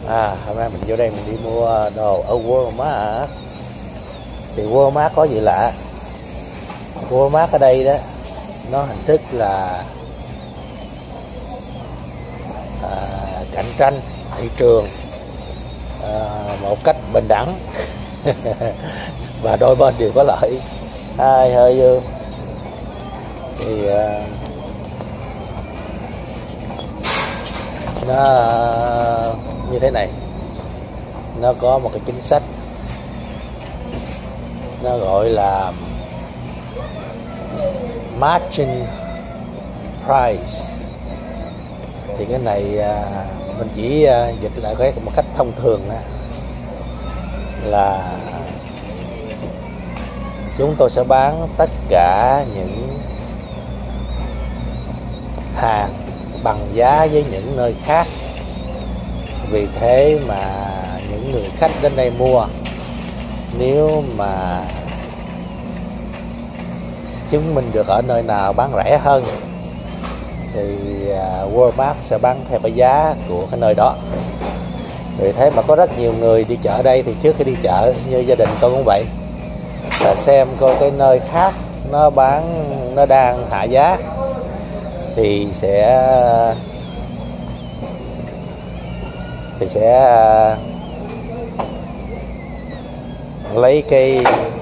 Hôm nay mình vô đây mình đi mua đồ ở Walmart. Thì Walmart có gì lạ. Walmart ở đây đó, nó hình thức là cạnh tranh thị trường một cách bình đẳng và đôi bên đều có lợi. Ai hơi dương thì nó như thế này, nó có một cái chính sách nó gọi là margin price. Thì cái này mình chỉ dịch lại cái một cách thông thường đó, là chúng tôi sẽ bán tất cả những hàng bằng giá với những nơi khác. Vì thế mà những người khách đến đây mua, nếu mà chứng minh được ở nơi nào bán rẻ hơn thì Walmart sẽ bán theo cái giá của cái nơi đó. Vì thế mà có rất nhiều người đi chợ đây, thì trước khi đi chợ, như gia đình tôi cũng vậy, là xem coi cái nơi khác nó bán, nó đang hạ giá thì sẽ lấy cái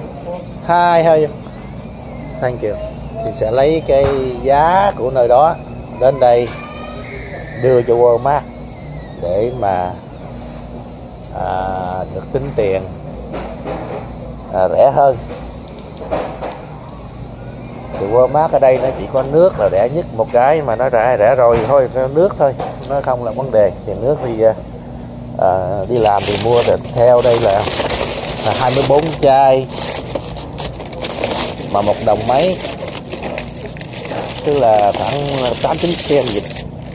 thank you, thì sẽ lấy cái giá của nơi đó đến đây đưa cho Walmart để mà được tính tiền rẻ hơn. Thì Walmart ở đây nó chỉ có nước là rẻ nhất một cái, mà nó rẻ rồi thôi, nước thôi, nó không là vấn đề. Thì nước thì đi làm thì mua được theo đây là 24 chai mà 1 đồng mấy, tức là khoảng 89 cent gì,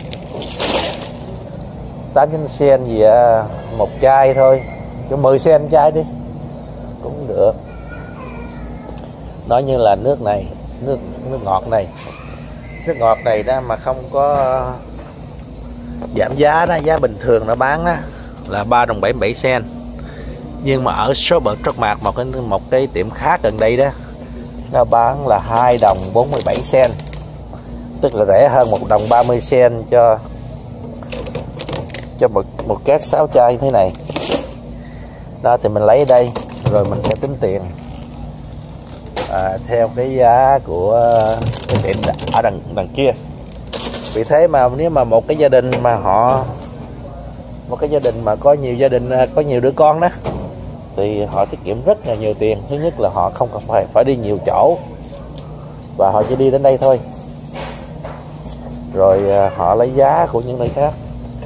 89 cent gì một chai thôi, cho 10 cent chai đi cũng được. Nói như là nước này, nước ngọt này đó mà không có giảm giá đó, giá bình thường nó bán đó là 3 đồng 77 cent. Nhưng mà ở Super Truckmart, một cái tiệm khác gần đây đó, nó bán là 2 đồng 47 cent, tức là rẻ hơn 1 đồng 30 cent cho một két 6 chai như thế này. Đó thì mình lấy đây rồi mình sẽ tính tiền theo cái giá của cái tiệm ở đằng kia. Vì thế mà nếu mà một cái gia đình mà có nhiều gia đình, có nhiều đứa con đó, thì họ tiết kiệm rất là nhiều tiền. Thứ nhất là họ không phải đi nhiều chỗ, và họ chỉ đi đến đây thôi, rồi họ lấy giá của những nơi khác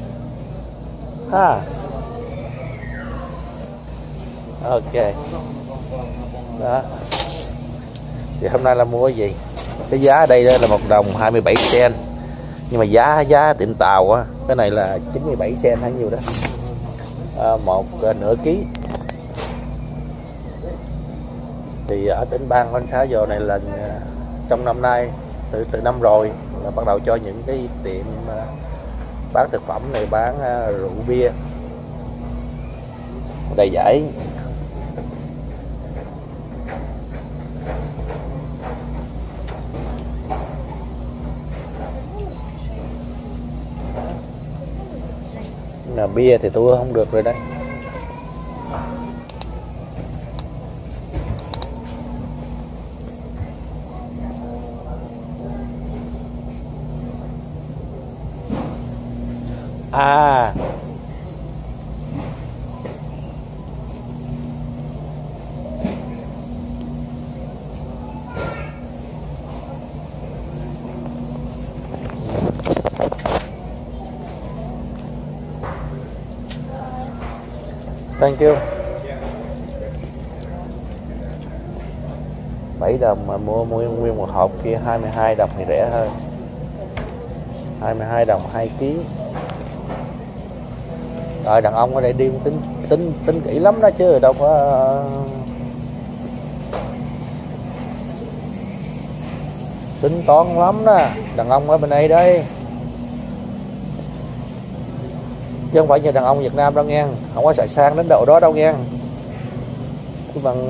ok. Đó thì hôm nay là mua cái gì, cái giá ở đây là 1 đồng 27 cent, nhưng mà giá tiệm tàu á, cái này là 97 cent hay nhiêu đó, một nửa ký. Thì ở tỉnh bang Ontario này là trong năm nay, từ năm rồi là bắt đầu cho những cái tiệm bán thực phẩm này bán rượu bia đầy dãy. Là bia thì tôi không được rồi đấy. Thank you. 7 đồng mà mua nguyên một hộp kia 22 đồng thì rẻ hơn. 22 đồng 2 kg. Rồi đàn ông ở đây đi tính kỹ lắm đó chứ đâu có tính toán lắm đó. Đàn ông ở bên đây đây chứ không phải như đàn ông Việt Nam đâu nghe, không có xài sang đến độ đó đâu nghe. Chứ bằng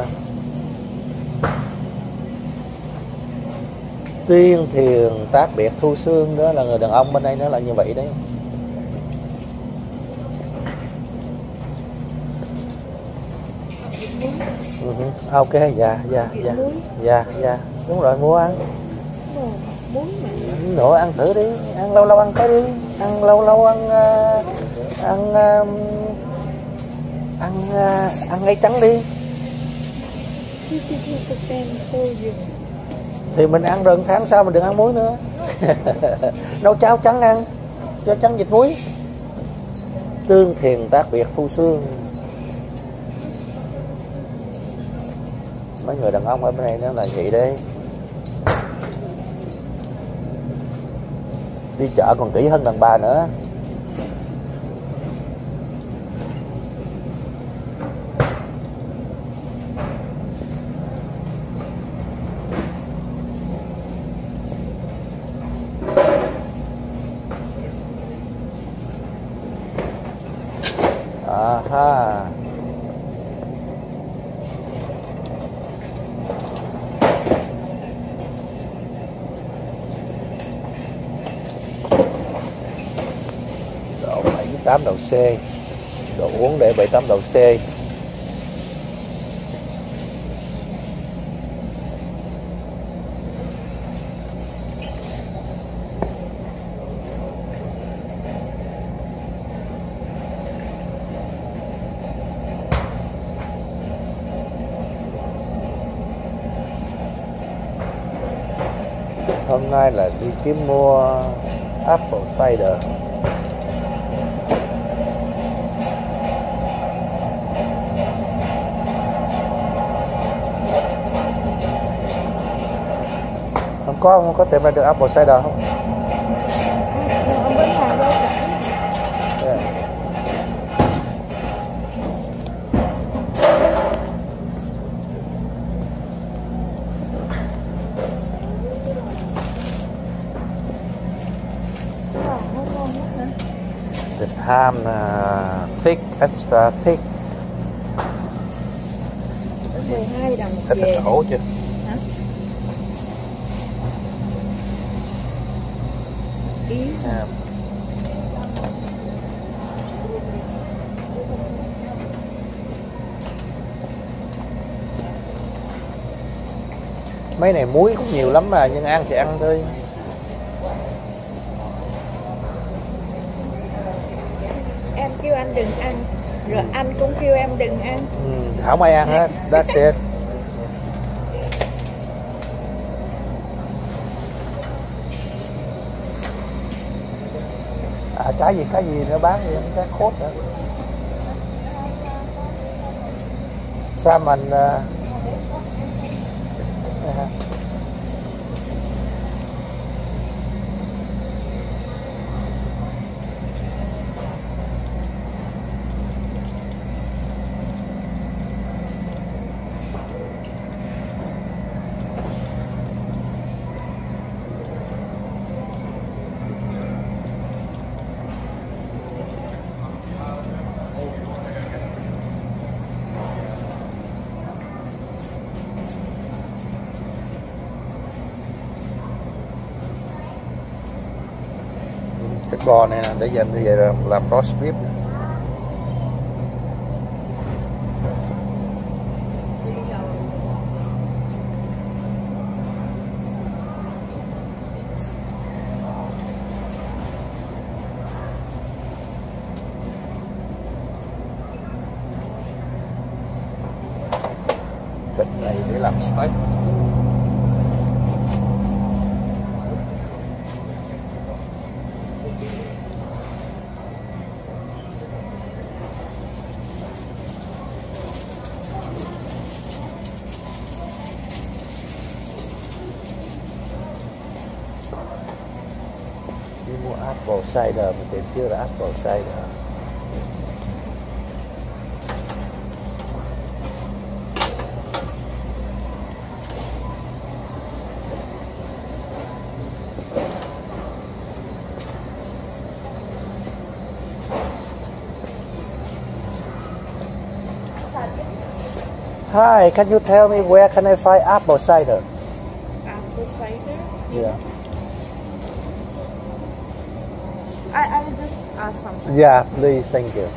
tiên thiền tác biệt thu xương đó là người đàn ông bên đây nó là như vậy đấy. Ok, dạ đúng rồi, mua ăn nữa, ăn thử đi, ăn lâu lâu ăn cái đi, ăn lâu lâu ăn ăn ngay trắng đi. Thì mình ăn rồi 1 tháng sau mình đừng ăn muối nữa. Nấu cháo trắng ăn, cho trắng vịt muối. Tương thiền tác biệt thu xương. Mấy người đàn ông ở bên này nó là vậy đấy. Đi chợ còn kỹ hơn đàn bà nữa. Ha. Độ 78 độ C. Đồ uống để 78 độ C. Hôm nay là đi kiếm mua apple cider. Không có tìm ra được apple cider không? Thịt ham thick, extra thick. 12 đồng Thịt hổ chưa? Hả? Ý. Mấy này muối cũng nhiều lắm mà, nhưng ăn thì ăn thôi. Em kêu anh đừng ăn, rồi anh cũng kêu em đừng ăn. Không ai ăn hết, that's it. Cái gì nữa bán gì, cái khốt nữa. Salmon thịt bò này để dành như vậy làm roast beef. Thịt này để làm steak. Đi mua apple cider mà tìm chưa là apple cider. Hi, can you tell me where can I find apple cider? Apple cider. Yeah. I will just ask something. Yeah, please, thank you.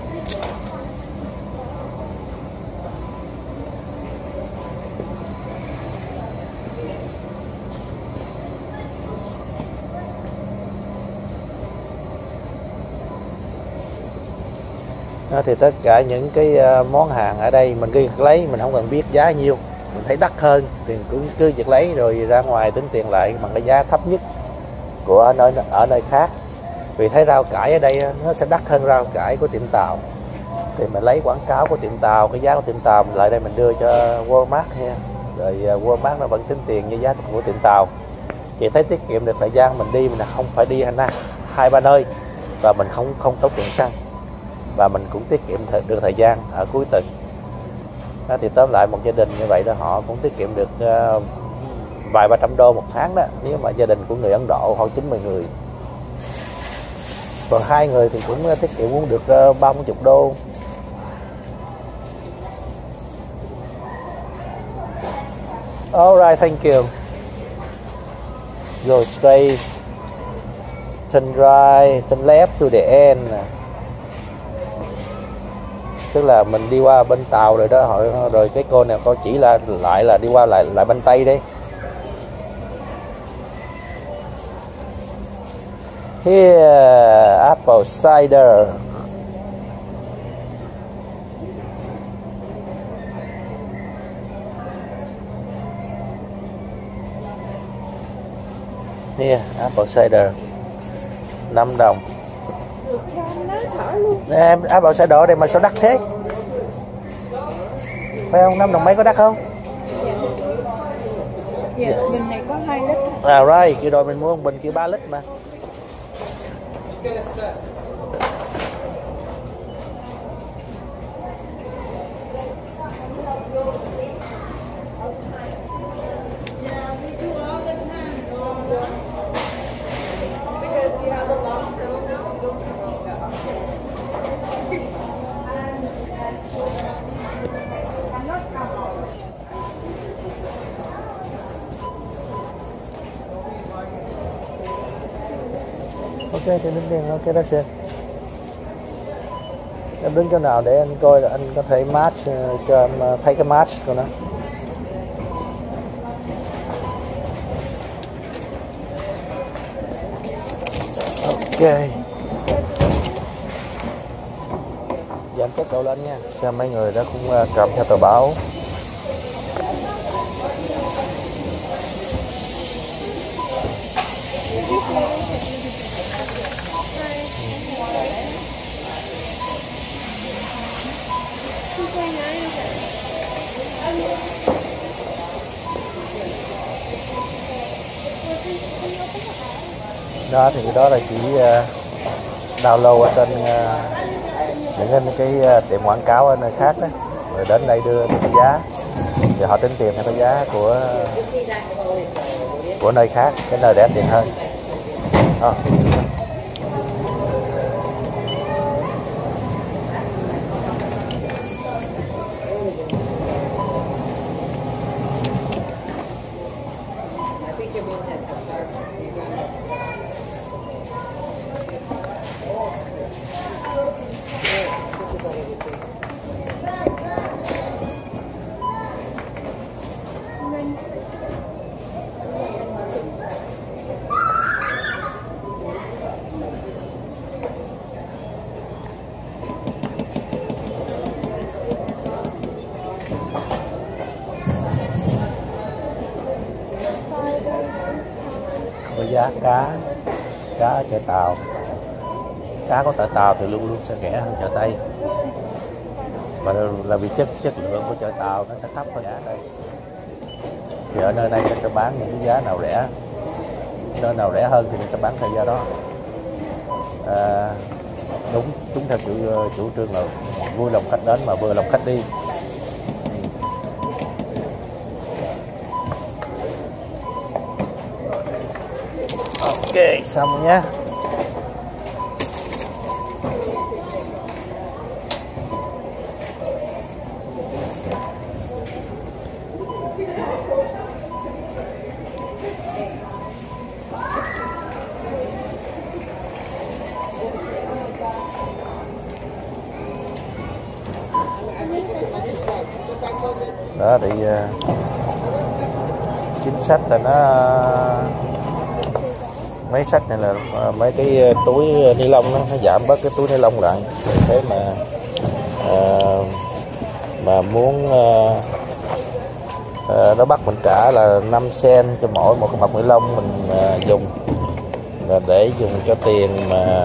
Đó, thì tất cả những cái món hàng ở đây mình cứ lấy, mình không cần biết giá nhiêu, mình thấy đắt hơn thì cũng cứ việc lấy rồi ra ngoài tính tiền lại bằng cái giá thấp nhất của ở nơi khác. Vì thấy rau cải ở đây nó sẽ đắt hơn rau cải của tiệm tàu, thì mình lấy quảng cáo của tiệm tàu, cái giá của tiệm tàu mình lại đây mình đưa cho Walmart ha, rồi Walmart nó vẫn tính tiền như giá của tiệm tàu. Vậy thấy tiết kiệm được thời gian mình đi, mình không phải đi hai ba nơi, và mình không tốn tiền xăng, và mình cũng tiết kiệm được thời gian ở cuối tuần. Đó, thì tóm lại một gia đình như vậy đó họ cũng tiết kiệm được vài ba trăm đô một tháng đó, nếu mà gia đình của người Ấn Độ khoảng 90 người. Còn 2 người thì cũng tiết kiệm cũng được 30 đô. Alright, thank you. Go straight, turn right, turn left to the end. Tức là mình đi qua bên tàu rồi đó, rồi cái cô này cô chỉ là đi qua lại bên Tây đi. Here, apple cider. Here, apple cider 5 đồng. Em apple cider ở đây mà sao đắt thế? Phải không? 5 đồng mấy có đắt không? Dạ, bình này có 2 lít. À right, kia rồi mình mua một bình kia 3 lít mà. Ok, thì đứng tiền, ok đó chị. Em đứng chỗ nào để anh coi là anh có thể match cho em thấy cái match của nó. Ok. Giờ em check độ lên nha. Xem mấy người đó cũng cầm theo tờ báo. Đó thì cái đó là chỉ download ở trên những cái tiệm quảng cáo ở nơi khác đó, rồi đến đây đưa cái giá, thì họ tính tiền theo cái giá của nơi khác, cái nơi rẻ tiền hơn. Giá cá ở chợ Tàu, cá của chợ Tàu thì luôn luôn sẽ rẻ hơn chợ Tây, và là vì chất lượng của chợ Tàu nó sẽ thấp hơn giá đây. Thì ở nơi này nó sẽ bán những cái giá nào rẻ, nơi nào rẻ hơn thì nó sẽ bán theo giá đó. Đúng theo chủ trương là vui lòng khách đến mà vừa lòng khách đi. Ok, xong nhé. Đó thì chính sách là nó mấy sách này là mấy cái túi ni lông nó giảm bớt cái túi ni lông lại. Thế mà muốn nó bắt mình trả là 5 cent cho mỗi một cái bọc ni lông mình dùng, là để dùng cho tiền mà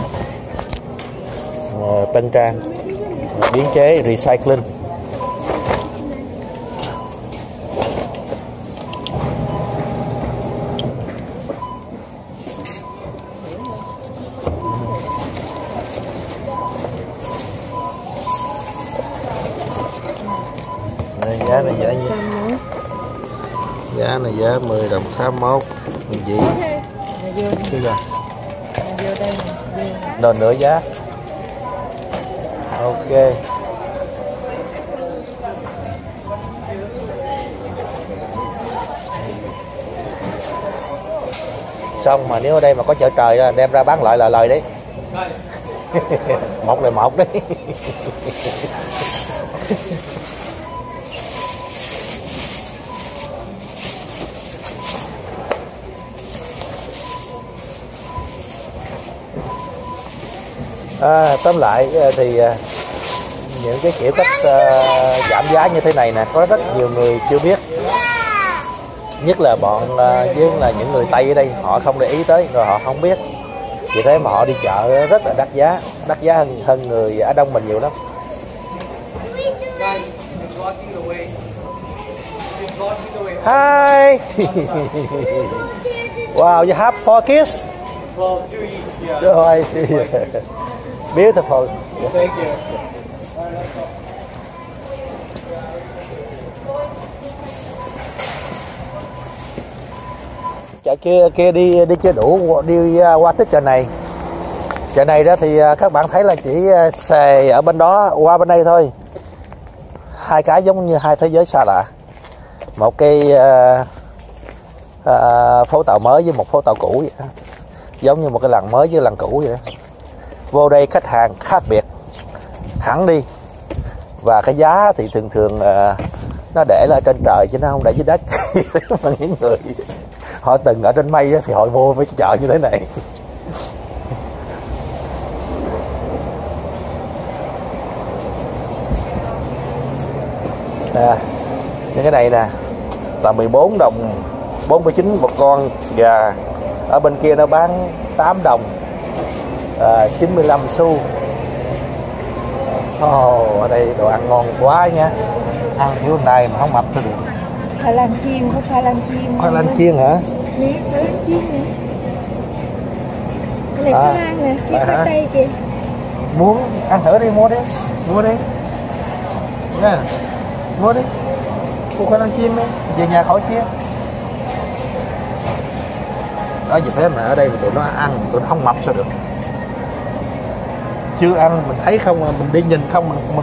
tân trang, biến chế recycling. Giá này giá nhiêu? Giá này giá 10 đồng 61 gì? Cái gì? Đền nữa giá. Ok. Xong mà nếu ở đây mà có chợ trời đem ra bán lại là lời đấy. Một lời một đấy. Tóm lại thì những cái kiểu cách giảm giá như thế này nè có rất nhiều người chưa biết, nhất là bọn với là những người Tây ở đây, họ không để ý tới rồi họ không biết, vì thế mà họ đi chợ rất là đắt giá hơn người Á Đông mình nhiều lắm. Hi. Wow, you have 4 kids? Well, 2 each, yeah. Oh, I see. Beautiful. Thank you. Chợ kia đi chưa đủ, đi qua tới chợ này. Chợ này đó thì các bạn thấy là chỉ xề ở bên đó qua bên đây thôi. Hai cái giống như hai thế giới xa lạ. Một cái phố tàu mới với một phố tàu cũ vậy. Giống như một cái làng mới với làng cũ vậy. Vô đây khách hàng khác biệt hẳn đi, và cái giá thì thường nó để là trên trời chứ nó không để dưới đất. Mà những người họ từng ở trên mây thì họ vô mấy cái chợ như thế này. Những cái này nè là 14 đồng 49 một con gà, ở bên kia nó bán 8 đồng 95 xu. Ở đây đồ ăn ngon quá nha, ăn kiểu này mà không mập sao được. Khoai lang chiên, có khoai lang chiên. Khoai lang chiên hả? Nè, khoai lang chiên nè. Cái này khoai lang nè, cái khoai tây kìa. Muốn ăn thử đi, mua đi nha, mua đi, mua khoai lang chiên đi, về nhà khỏi chiên. Đó, vì thế mà ở đây tụi nó ăn, tụi nó không mập sao được. Chưa ăn mình thấy không, mình đi nhìn không mình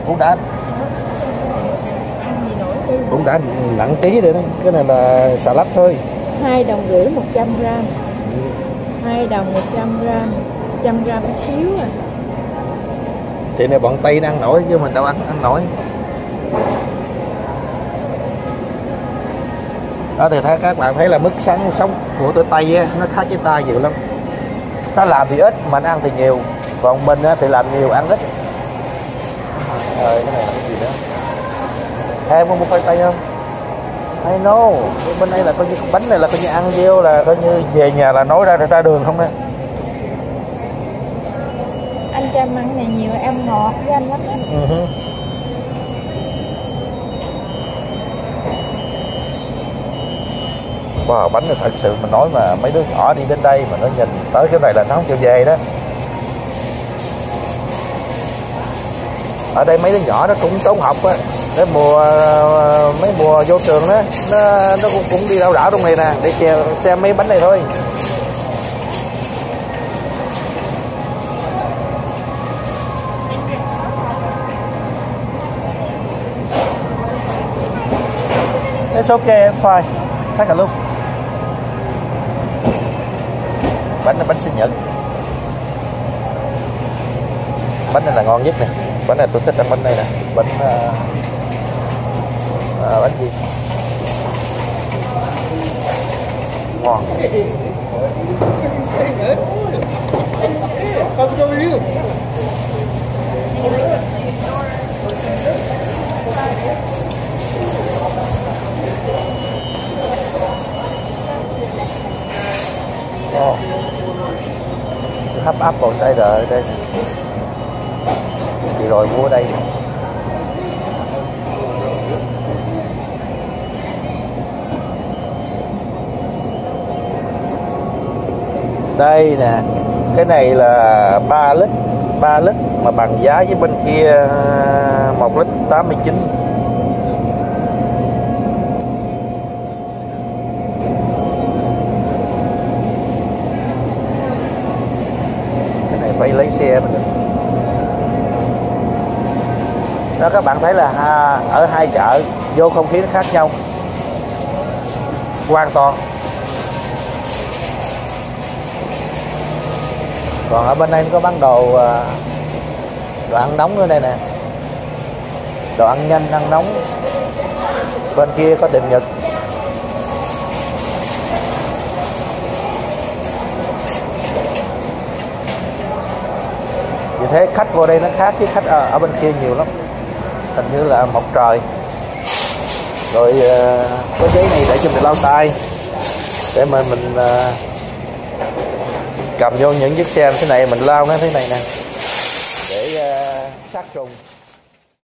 cũng đã nặng ký rồi đó. Cái này là xà lách thôi. 2 đồng rưỡi 100 gram. 2 đồng 100 gram. 100 gram xíu à. Thì này bọn Tây nó ăn nổi chứ mình đâu ăn nổi. Đó thì các bạn thấy là mức sống của tụi Tây á, nó khác với ta nhiều lắm. Nó làm thì ít mà nó ăn thì nhiều, còn mình á, thì làm nhiều ăn ít. Rồi cái này là cái gì đó? Em có mua khoai tây không? I know. Bên đây là coi như bánh này là coi như ăn vô là coi như về nhà là nói ra đường không đó. Anh cho em ăn này nhiều, em ngọt với anh lắm. Wow, bánh này thật sự mình nói mà mấy đứa nhỏ đi đến đây mà nó nhìn tới cái này là nó không chịu về đó. Ở đây mấy đứa nhỏ nó cũng trốn học á, để mấy mùa vô trường đó nó cũng đi đảo trong này nè để xem mấy bánh này thôi. It's okay, fine. Take a look. Bánh là bánh sinh nhật. Bánh này là ngon nhất nè. Bánh này tôi thích ăn bánh này nè. Bánh Bánh gì ngon. How's it going with you? Hấp apple cider ở đây. Chị rồi mua ở đây. Đây nè, cái này là 3 lít mà bằng giá với bên kia 1 lít 89. Cái này phải lấy xe mới được. Đó, các bạn thấy là ở hai chợ vô không khí nó khác nhau hoàn toàn. Còn ở bên đây có bán đồ đồ ăn nóng ở đây nè, đồ ăn nhanh ăn nóng. Bên kia có tiệm Nhật. Vì thế khách vô đây nó khác với khách ở bên kia nhiều lắm, hình như là một trời. Rồi có giấy này để cho mình lau tay, để mà mình cầm vô những chiếc xe thế này mình lau nó thế này nè, để sát trùng.